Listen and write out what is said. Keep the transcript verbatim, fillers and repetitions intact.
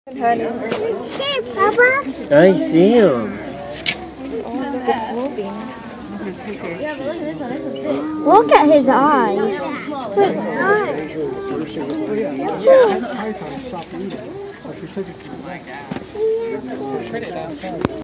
Honey. Papa? I see him. Oh, it's moving. Look at his eyes. Yeah.